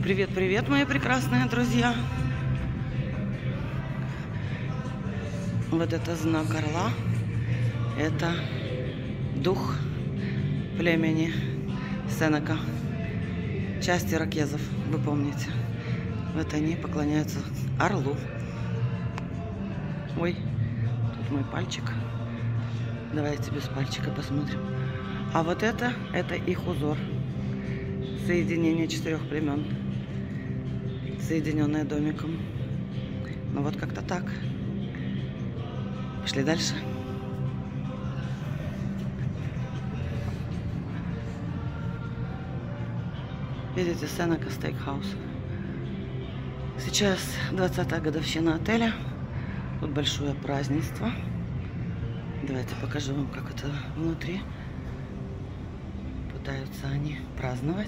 Привет, мои прекрасные друзья. Вот это знак орла. Это дух племени Сенека. Часть иракезов, вы помните. Вот они поклоняются орлу. Ой, тут мой пальчик. Давайте без пальчика посмотрим. А вот это их узор. Соединение 4 племен, соединенное домиком. Ну вот как-то так. Пошли дальше. Видите, Сенека Стейкхаус. Сейчас 20-я годовщина отеля. Тут большое празднество. Давайте покажу вам, как это внутри. Пытаются они праздновать.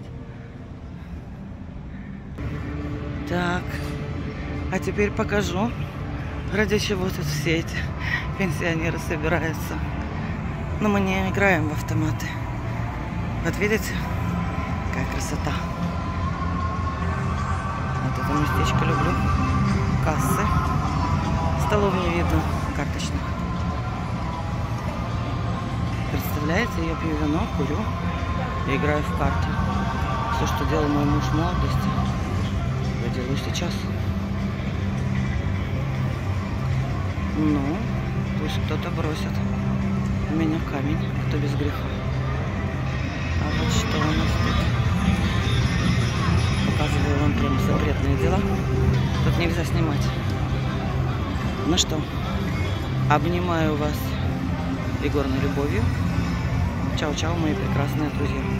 Так, а теперь покажу, ради чего тут все эти пенсионеры собираются. Но мы не играем в автоматы. Вот видите, какая красота. Вот это местечко люблю. Кассы. Столов не видно, карточных. Представляете, я пью вино, курю и играю в карты. Все, что делал мой муж в молодости, я делаю сейчас. Ну, пусть кто-то бросит меня в камень, кто без греха. А вот что у нас тут. Показываю вам прям запретные дела. Тут нельзя снимать. Ну что, обнимаю вас игорной любовью. Чао-чао, мои прекрасные друзья.